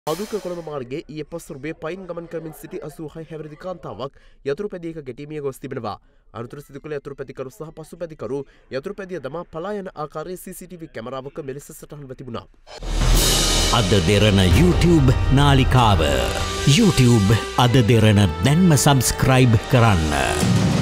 අදුක කොළඹ මාර්ගයේ ඊයේ පස්වරුවේ පයින් ගමන් කරමින් සිටි 86 හැවිරිදි කාන්තාවක් යතුරුපැදියක ගැටීමිය ගොස් තිබෙනවා. අනතුර සිදු කළ යතුරුපැදිකරු සහ පසුපැදිකරු යතුරුපැදිය දමා පලා යන ආකාරයේ CCTV කැමරාවක මෙලෙස සටහන්ව තිබුණා. අද දෙරණ YouTube නාලිකාව YouTube අද දෙරණ දැන්ම සබස්ක්‍රයිබ් කරන්න.